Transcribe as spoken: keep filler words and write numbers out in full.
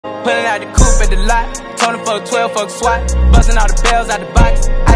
Pulling out the coupe at the lot. Tony fuck twelve, fuck SWAT. Busting all the bells out the box.